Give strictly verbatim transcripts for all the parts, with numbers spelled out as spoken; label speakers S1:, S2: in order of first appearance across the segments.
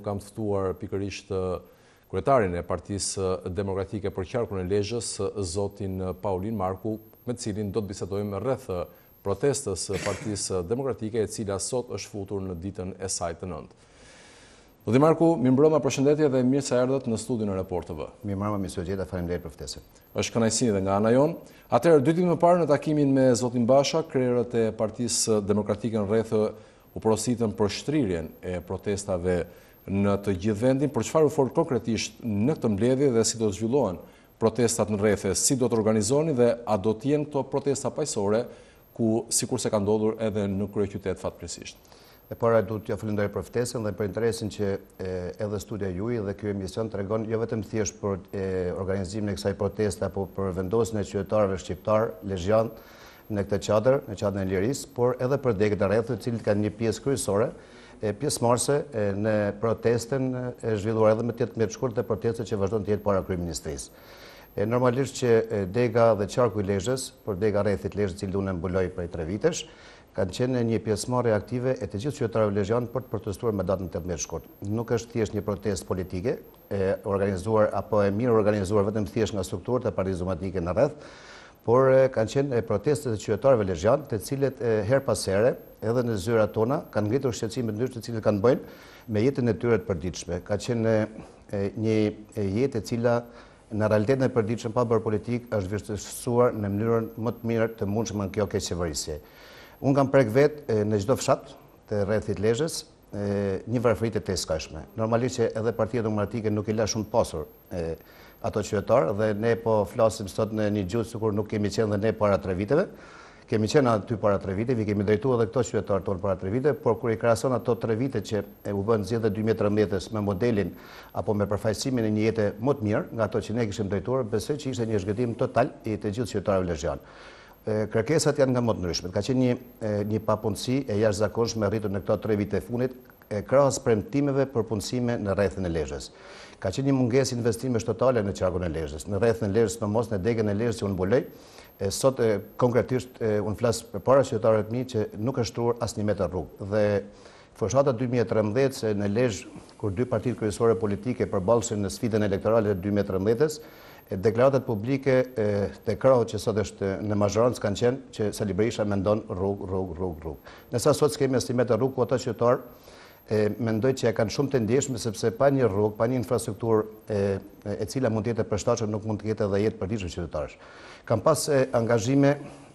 S1: kam të ftuar pikërisht kryetarin e Partisë Demokratike për qarkun e Lezhës, zotin Paulin Marku, me të cilin do të bisedojmë rreth protestës së Partisë Demokratike, e cila sot është futur në ditën e saj të nëntë. Zoti Marku, mirëmbrëma, përshëndetje dhe mirë se erdhët në studion e Report T V.
S2: Mirëmbrëma, mirë se u gjeta, faleminderit për ftesën.
S1: Është kënaqësi edhe nga ana jon. Atëherë, dy ditë më parë në takimin me zotin Basha, krerët e Partisë Demokratike në rreth u porositën për shtrirjen e protestave në të gjithë vendin, për çfarë u fol konkretisht në këtë mbledhje dhe si do të zhvillohen protestat në rrethe, si do të organizoheni dhe a do të jenë këto protesta paqësore, ku sikur se ka ndodhur edhe në kryeqytet fatkeqësisht.
S2: E para duhet t'ja falenderoj për ftesën dhe për interesin që e, edhe studia juaj dhe ky emision tregon jo vetëm thjesht për e, organizimin e kësaj proteste apo për vendosjen e qytetarëve shqiptar lezhjan në këtë çadër, në çadrën e lirisë, por edhe për degët e rrethë, të cilët kanë një pjesë kryesore, e pjesëmarrëse në protestën e zhvilluar edhe me tetë të shkurtë të protestës që vazhdon të jetë para kryeministrisë. E, normalisht që dega dhe qarku i Lezhës, por dega rrethit Lezhës, që unë mbuloj prej tre vitesh, kanë qenë një pjesëmarrje aktive e të gjithë qytetarëve lezhjan për të protestuar me datën tetëmbëdhjetë shkurt. Nuk është thjesht një protestë politike, e organizuar apo e mirë organizuar vetëm thjesht nga strukturët e Partisë Demokratike në rreth, por kanë qenë protestet e qytetarëve lezhjan, të cilët her pas here, edhe në zyrat tona, kanë ngritur shqetësime të ndryshme të cilët kanë bëjnë me jetën e tyre të përditshme. Ka qenë një jetë e cila në realitetin e përditshëm pa bërë politik është vështirësuar në mënyrën më të mirë të mundshme në kjo keqëqeverisje. Unë kam prek vetë në çdo fshat të rrethit Lezhës një varfëri të skajshme. Normalisht që edhe Partia Demokratike nuk i la shumë pasur ato qytetarë dhe ne po flasim sot në një gjuhë sikur nuk kemi qenë dhe ne para tre viteve. Kemi qenë aty para tre viteve, i kemi drejtuar edhe këto qytetarë tonë para tre viteve, por kur i krahason ato tre vite që u bën zgjedhjet dy mijë e trembëdhjetës me modelin apo me përfaqësimin e një jete më të mirë nga ato që ne kishim drejtuar, besoj që ishte një zhgëtim total i të gjithë qytetarëve lezhjan. Kërkesat janë nga më të ndryshme. Ka qenë një, një papunësi e jashtëzakonshme rritur në këto tre vite fundit, krahas premtimeve për punësime në rrethën e Lezhës. Ka qenë një mungesë investimesh totale në qarkun e Lezhës, në rrethën e Lezhës, më mos në degën e Lezhës që unë mbuloj. Sot konkretisht unë flas përpara qytetarëve të mi që nuk është shtruar asnjë metër rrugë. Dhe fshata dy mijë e trembëdhjetë në Lezhë, kur dy partitë kryesore politike përballshin në sfidën elektorale të dy mijë e trembëdhjetës, deklaratat publike të krahut që sot është në mazhorancë kanë qenë që Sali Berisha mendon rrugë, rrugë, rrugë, rrugë. Nësa sot s'kemi asnjë metër rrugë, ku ata qytetarë mendoj që e kanë shumë të ndjeshme, sepse pa një rrugë, pa një infrastrukturë e cila mund të jetë e përshtatshme, nuk mund të jetë edhe jetë përditshme qytetarësh. Kam pas angazhime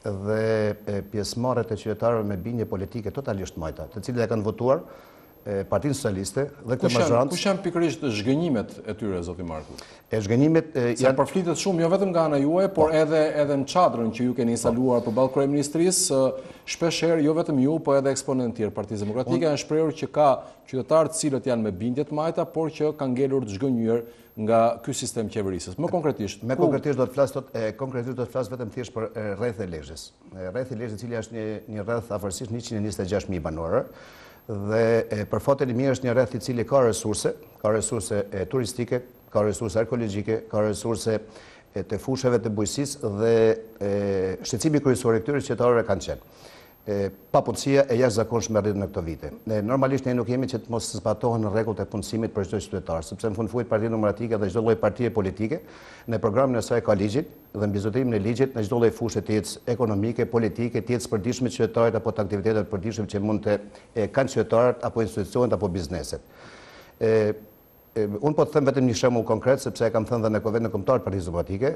S2: dhe pjesëmarrje të qytetarëve me bindje politike totalisht majta, të cilët e kanë votuar Partinë Socialiste dhe këtë mazhorancë.
S1: Kush janë pikërisht zhgënjimet e tyre, zoti Marku?
S2: E zhgënjimet janë
S1: Se përflitet shumë jo vetëm nga ana juaj, por edhe edhe në çadrën që ju keni instaluar përballë kryeministrisë, shpeshherë jo vetëm ju, por edhe eksponentë tjerë Partisë Demokratike janë shprehur që ka qytetarë të cilët janë me bindje të majta, por që kanë ngelur të zhgënjur nga ky sistem qeverisës. Më konkretisht,
S2: me konkretisht do të flas sot, konkretisht do të flas vetëm thjesht për rrethën e Lezhës. Rrethi i Lezhës, i cili është një një rreth afërsisht njëqind e njëzet e gjashtë mijë banorë. Dhe për fatin e mirë është një rreth i cili ka resurse, ka resurse turistike, ka resurse arkeologjike, ka resurse të fushave të bujqësisë dhe shqetësimi kryesor i këtyre qytetarëve kanë qenë papunësia e jashtëzakonshme rritur në këto vite. Ne normalisht ne nuk jemi që të mos zbatohen rregullat e punësimit për çdo qytetar, sepse në fund fund Partia Demokratike dhe çdo lloj partie politike në programin e saj ka ligjin dhe mbi zotrimin e ligjit në çdo lloj fushë të jetës ekonomike, politike, të jetës së përditshme të qytetarit apo të aktivitetet të përditshme që mund të kanë qytetarët apo institucionet apo bizneset. Unë po të them vetëm një shembull konkret, sepse e kam thënë dhe në Konventin Kombëtar të Partisë Demokratike,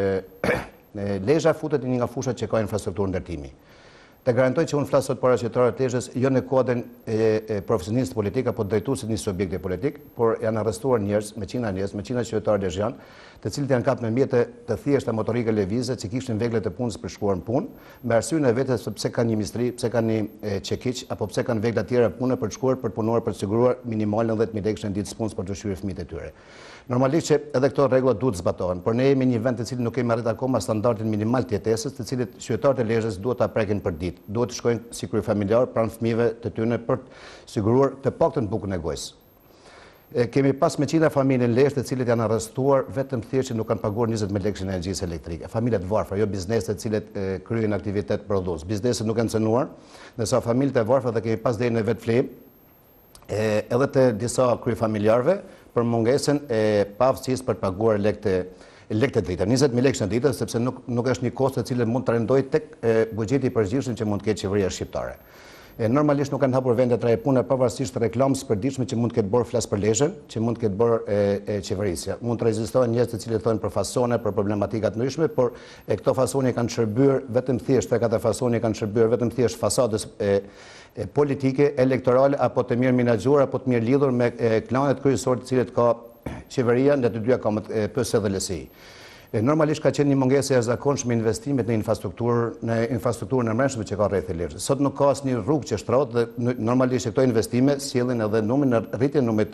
S2: që Lezhë futet në një nga fushat që ka infrastrukturë ndërtimi. Të garantoj që unë flasë sot para qytetarëve të Lezhës, jo në kodën e profesionistë politik apo drejtuesit një subjekti politik, por janë arrestuar njerëz, me qindra njerëz, me qindra qytetarë lezhjan, të cilët janë kapur me mjete të thjeshta motorike lëvizje, që kishin veglet e punës për shkuar në punë, me arsyeën e vetes se pse kanë një mistri, pse kanë një çekiç apo pse kanë vegla të tjera pune për të shkuar për të punuar për të siguruar minimale dhjetë mijë lekë në ditës punës për të ushqyer fëmijët e tyre. Normalisht që edhe këto rregulla duhet zbatohen, por ne jemi një vend të cilin nuk kemi arritur akoma standardin minimal të jetesës, të cilët qytetarët e Lezhës duhet ta prekin për ditë. Duhet të shkojnë si kryefamiliar pranë fëmijëve të tyre për të siguruar të paktën bukën e gojës. Kemi pas me qindra familje në Lezhë të cilët janë arrestuar vetëm thjesht që nuk kanë paguar njëzet mijë lekë në energjisë elektrike. Familjet varfra, jo bizneset të cilët kryejnë aktivitet prodhues. Bizneset nuk kanë cënuar, ndërsa familjet e varfra dhe kemi pas deri në vetë flemë edhe të disa kryefamiljarëve për mungesën e pavësisë për të paguar lekë të drita. njëzet mijë lekë në ditë, sepse nuk, nuk është një kosto e cilë mund të rendoj tek buxheti i përgjithshëm që mund të ketë qeveria shqiptare. E, normalisht nuk kanë hapur vende të reja pune pavarësisht reklamës përditshme që mund të ketë bërë flas për lezhën, që mund të ketë bërë e, e, qeverisja. Mund të rezistojnë njerëz të cilët thonë për fasone, për problematika të ndryshme, por e, këto fasone kanë shërbyer vetëm thjesht, tre katër fasone kanë shërbyer vetëm thjesht fasadës e, e, politike, elektorale apo të mirë menaxhuar apo të mirë lidhur me e, klanet kryesorë të cilët ka qeveria në të dyja kamët P S dhe L S I. Normalisht ka qenë një mungesë e jashtëzakonshme investimet në infrastrukturë, në infrastrukturën e mbrëmshme që ka rreth e lezhës. Sot nuk ka asnjë rrugë që shtrohet dhe normalisht këto investime sjellin edhe numrin në rritjen numrit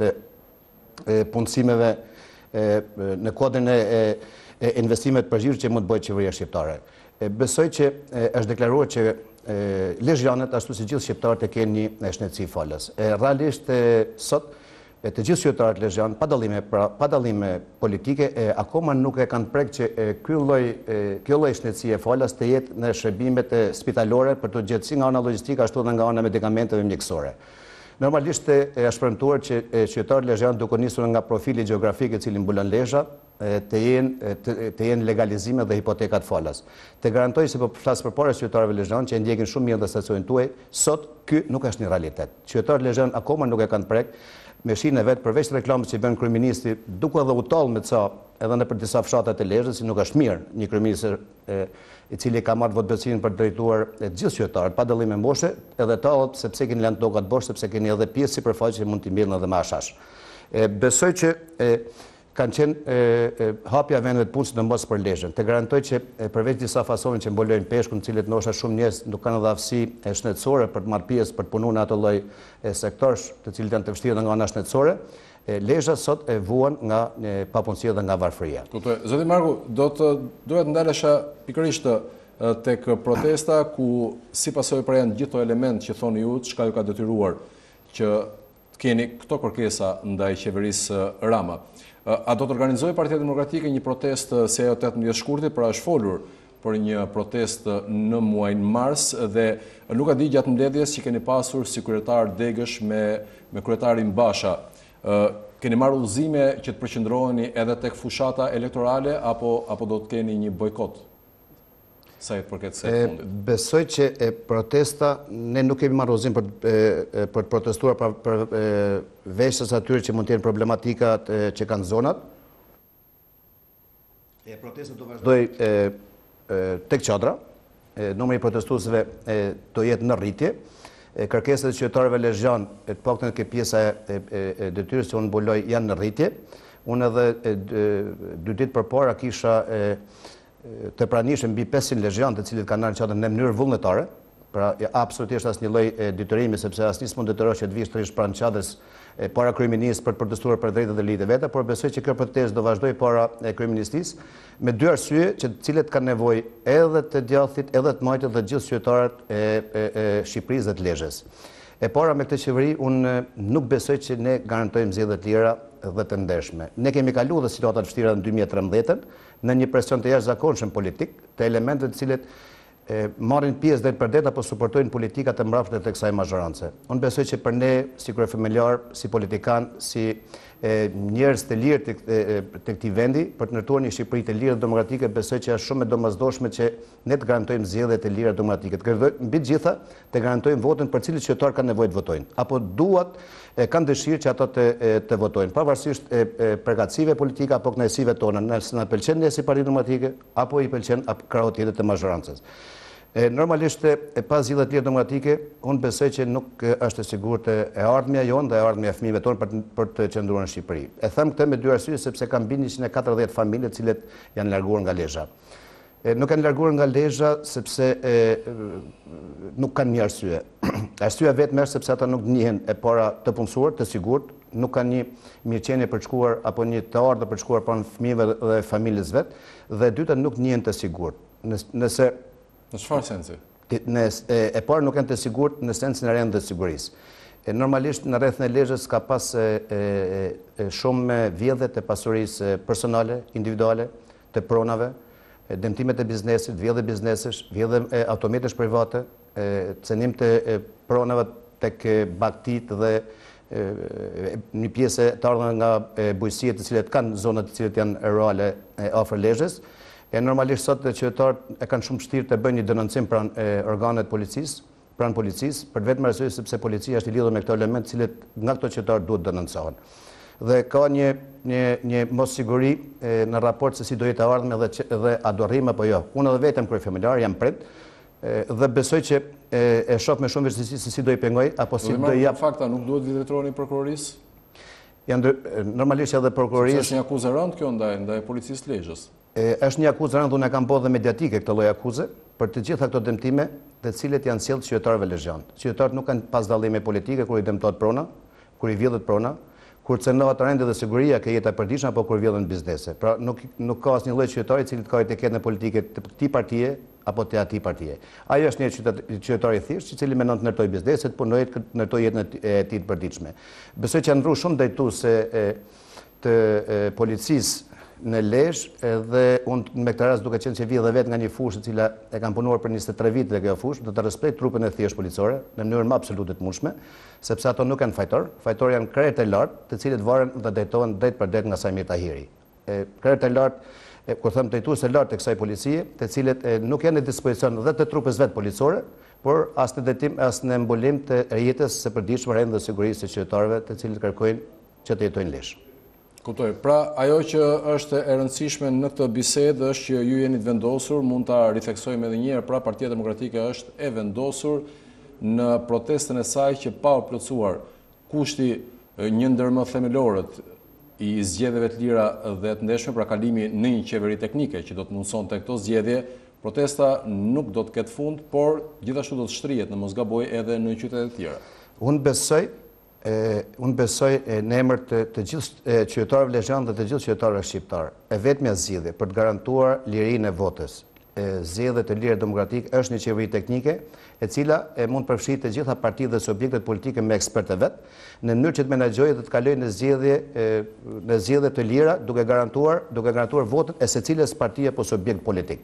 S2: të punësimeve në kodrin e, e investimeve të përgjithshme që mund të bëjë qeveria shqiptare. Besoj që është deklaruar që lezhjanët ashtu si gjithë shqiptarët e kenë një shnetësi falës. Realisht sot të gjithë qytetarët lezhjan, pa dallime, pra, pa dallime politike, e, akoma nuk e kanë prek që e, ky lloj e, kjo lloj shnetësie e falas të jetë në shërbimet e spitalore për të gjetë si nga ana logjistike ashtu edhe nga ana medikamenteve mjekësore. Normalisht e, e është premtuar që e, qytetarët lezhjan duke nisur nga profili gjeografik i cili mbulon Lezhë, e, të jenë të, të jenë legalizime dhe hipotekat falas. Të garantoj se po flas përpara qytetarëve lezhjan që e ndjekin shumë mirë dhe stacionin tuaj, sot ky nuk është një realitet. Qytetarët lezhjan akoma nuk e kanë prek me shinë e vetë përveç reklamës që i bën kryeministri, duke edhe u tallë me ca edhe në për disa fshatat e Lezhës, si nuk është mirë një kryeministër i cili ka marrë votë becimin për të drejtuar të gjithë qytetarët, pa dallim me moshe, edhe tallet sepse keni lënë tokat bosh, sepse keni edhe pjesë sipërfaqe që mund t'i mbjellin edhe me ashash. Besoj që e, kanë qenë e, e, hapja vendeve të punës në mos për Lezhën. Të garantoj që e, përveç disa fasoneve që mbolojnë peshkun, të cilët ndoshta shumë njerëz nuk kanë edhe aftësi e shëndetësore për të marrë pjesë për të punuar në ato lloj sektorësh, të cilët janë të vështirë nga ana shëndetësore, Lezhë sot e vuan nga papunësia dhe nga varfëria.
S1: Kuptoj. Zoti Marku, do të duhet ndalesha pikërisht tek protesta ku si pasojë për janë gjithë ato elementë që thoni ju, çka ju ka detyruar që të keni këto kërkesa ndaj qeverisë Rama. A do të organizojë Partia Demokratike një protestë si ajo tetëmbëdhjetë shkurtit, pra është folur për një protestë në muajin mars dhe nuk a di gjatë mbledhjes që keni pasur si kryetar degësh me me kryetarin Basha. Keni marrë udhëzime që të përqendroheni edhe tek fushata elektorale apo apo do të keni një bojkot? Sa i përket se fundit.
S2: Besoj që e, protesta, ne nuk kemi marrë udhëzim për, e, për të protestuar për, për e, veshës atyre që mund të jenë problematikat e, që kanë zonat. E, protesta do vazhdoj e, e, tek qadra, e, numri i protestuesve e, do jetë në rritje. E, kërkesat e qytetarëve lezhjan, e të paktën ke pjesa e, e, e detyrës që unë mbuloj janë në rritje. Unë edhe e, dy ditë përpara kisha e, të pranishëm mbi pesëqind lezhjan të cilët kanë ardhur në mënyrë vullnetare, pra absolutisht asnjë lloj detyrimi sepse asnjë s'mund detyrosh që të vish të rish pranë çadrës para kryeministit për të protestuar për drejtat e lidhjeve veta, por besoj që kjo protestë do vazhdoj para kryeministisë me dy arsye që të cilët kanë nevojë edhe të djathtit, edhe të majtit dhe gjithë qytetarët e, e, e Shqipërisë dhe të Lezhës. E para me këtë qeveri, unë nuk besoj që ne garantojmë zgjedhje të lira dhe të ndershme. Ne kemi kaluar dhe situata të vështira në dy mijë e trembëdhjetë në një presion të jashtëzakonshëm politik, të elementet të cilët e, marrin pjesë drejt për drejt apo suportojnë politikat e mbrapshme të kësaj mazhorance. Unë besoj që për ne, si kryefamiljar, si politikan, si e, njerëz të lirë të, të, të këtij vendi, për të ndërtuar një Shqipëri të lirë dhe demokratike, besoj që është shumë e domosdoshme që ne të garantojmë zgjedhje të lira demokratike. Mbi të gjitha, të garantojmë votën për cilët qytetar kanë nevojë të votojnë, apo duat e, kanë dëshirë që ato të, e, të votojnë, pavarësisht e, e, përgatësive politike apo kënaqësive tona, nëse na pëlqen ne si Parti Demokratike apo i pëlqen krahut tjetër të mazhorancës. Normalisht, e pas zgjedhjeve të lira demokratike, unë besoj që nuk është e sigurt e ardhmja jonë dhe e ardhmja e fëmijëve tonë për, për të qëndruar në Shqipëri. E them këtë me dy arsye sepse kam mbi njëqind e katërdhjetë familje të cilët janë larguar nga Lezhë. Nuk kanë larguar nga Lezhë sepse e, nuk kanë një arsye. Arsyeja vetëm është sepse ata nuk njihen e para të punësuar, të sigurt, nuk kanë një mirëqenie për të shkuar apo një të ardhur për të shkuar pranë fëmijëve dhe familjes vet, dhe e dyta nuk njihen të sigurt. Nëse
S1: Në çfarë sensi?
S2: E, e parë nuk janë të sigurt në sensin e rendit të sigurisë. E, normalisht në rrethën e Lezhës ka pas e, e, e, shumë vjedhje të pasurisë personale, individuale, të pronave, e, dëmtimet e biznesit, vjedhje biznesesh, vjedhje e automjetesh private, e, cenim të e, pronave tek baktit dhe një pjesë të ardhur nga bujqësitë të cilët kanë zonat të cilët janë reale afër Lezhës. E normalisht sot qytetarët e kanë shumë vështirë të bëjnë një denoncim pranë organet policisë, pranë policisë, për vetëm arsye sepse policia është i lidhur me këto elemente të cilët nga këto qytetarë duhet denoncohen. Dhe ka një një një mossiguri në raport se si do jetë e ardhme dhe dhe a do rrim apo jo. Unë edhe vetëm kryefamiliar jam prit dhe besoj që e shoh me shumë vështirësi se si do i pengoj apo si do i jap.
S1: Fakta nuk duhet vitetroni prokurorisë.
S2: Janë normalisht edhe prokurorisë.
S1: Është një akuzë rënd kjo ndaj ndaj policisë Lezhës.
S2: Është një akuzë rënd, unë e kam bërë dhe mediatike këtë lloj akuze për të gjitha këto dëmtime, të cilët janë sjellë qytetarëve lezhëan. Qytetarët nuk kanë pas dallime politike kur i dëmtohet prona, kur i vjedhet prona, kur cënohet rendi dhe siguria ke jeta e përditshme apo kur vjedhen biznese. Pra nuk nuk ka asnjë lloj qytetari i cili të ka etiketën politike të këtij partie apo të atij partie. Ai është një qytetar i thjeshtë i cili mendon të ndërtojë bizneset, punojë, të ndërtojë jetën e tij të përditshme. Besoj që janë ndruar shumë drejtuese të policisë në Lezhë dhe unë me këtë rast duke qenë që vi dhe vetë nga një fushë e cila e kam punuar për njëzet e tre vite dhe kjo fushë, do të respektoj trupin e thjesht policore në mënyrë më absolute të mundshme, sepse ato nuk janë fajtor, fajtor janë krerët e lartë, të cilët varen dhe drejtohen drejt për drejt nga Sajmir Tahiri. Krerët e lartë, kur them drejtues e lartë të kësaj policie, të cilët nuk janë në dispozicion dhe të trupës vetë policore, por as në drejtim as në mbulim të jetës së përditshme dhe sigurisë së qytetarëve, të cilët kërkojnë që të jetojnë Lezhë.
S1: Kuptoj. Pra, ajo që është e rëndësishme në këtë bisedë është që ju jeni të vendosur, mund ta ritheksojmë edhe një herë, pra Partia Demokratike është e vendosur në protestën e saj që pa u plotësuar kushti një ndër më themelorët i zgjedhjeve të lira dhe të ndeshme, pra kalimi në një qeveri teknike që do të mundsonte këto zgjedhje, protesta nuk do të ketë fund, por gjithashtu do të shtrihet në mosgaboj edhe në qytete të tjera.
S2: Unë besoj Unë besoj në emër të gjithë qytetarëve lezhëan dhe të gjithë qytetarëve shqiptarë. E vetmja zgjidhje për të garantuar lirinë e votës, zgjedhje të lirë demokratike është një qeveri teknike, e cila mund të përfshijë të gjitha partitë dhe subjektet politike me ekspertë vet, në mënyrë që të menaxhojë dhe të kalojë në zgjedhje në zgjedhje të lira, duke garantuar duke garantuar votën e secilës partie apo subjekt politik.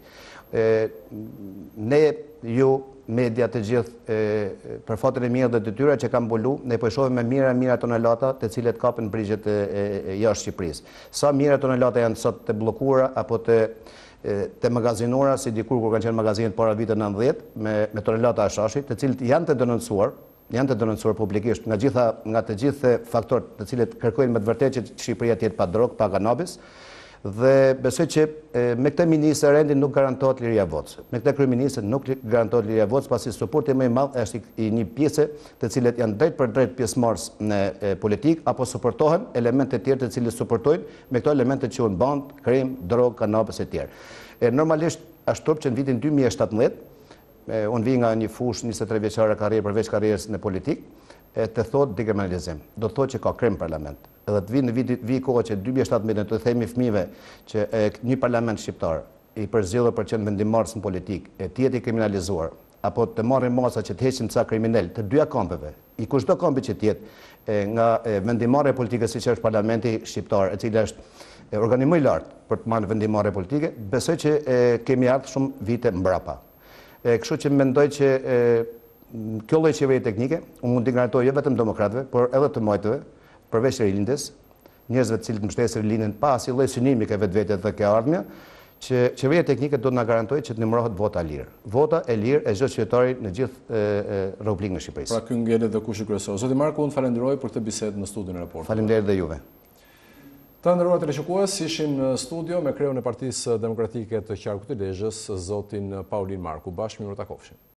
S2: Ne ju media të gjithë për fatën e mirë dhe detyra që kanë mbulu, ne po shohim me mira mira tonelata të cilët kapen brigjet e jashtë Shqipërisë. Sa mira tonelata janë sot të bllokuara apo të të magazinuara si dikur kur kanë qenë magazinet para vitit nëntëdhjetë me me tonelata ashashit, të cilët janë të denoncuar, janë të denoncuar publikisht nga gjitha nga të gjithë faktorët të cilët kërkojnë me të vërtetë që Shqipëria të jetë pa drogë, pa kanabis. Dhe besoj që me këtë ministër rendi nuk garantohet liria votës. Me këtë kryeministër nuk garantohet liria votës, pasi suporti më i madh është i një pjese të cilët janë drejt për drejt pjesëmarrës në politik apo suportohen elemente të tjerë të cilët suportojnë me këto elemente që quhen band, krim, drogë, kanabis e tjerë. Normalisht ashtu që në vitin dy mijë e shtatëmbëdhjetë, unë vi nga një fushë njëzet e tre vjeçare karrierë përveç karrierës në politikë, të thot dekriminalizim. Do të thot që ka krim parlament. Edhe të vi në vi kohë që dy mijë e shtatëmbëdhjetë të themi fëmijëve që një parlament shqiptar i përzgjedhur për qenë vendimarrës në politikë, e të jetë i kriminalizuar, apo të marrin masa që të heqin ca kriminal të dyja kampeve, i kushdo kampi që të jetë nga vendimarrja politike siç është parlamenti shqiptar, e cila është organi më i lartë për të marrë vendimarrje politike, besoj që kemi ardhur shumë vite mbrapa. Kështu që mendoj që kjo lloj qeveri teknike, unë mund t'i garantoj jo vetëm demokratëve, por edhe të mojtëve, përveç rilindjes, njerëzve të cilët mbështesin rilindjen pa asnjë lloj synimi ke vetvetet dhe ke ardhmja, që qeveria teknike do të na garantojë që të numërohet vota e lirë. Vota e lirë e çdo qytetari në gjithë rroblikun e Shqipërisë.
S1: Pra ky ngjelet dhe kushti kryesor. Zoti Marku, unë falenderoj për këtë bisedë në studion e raportit.
S2: Faleminderit dhe juve.
S1: Të nderuar teleshikues, ishim në studio me kreun e Partisë Demokratike të Qarkut të Lezhës, zotin Paulin Marku. Bashkë mirë takofshim.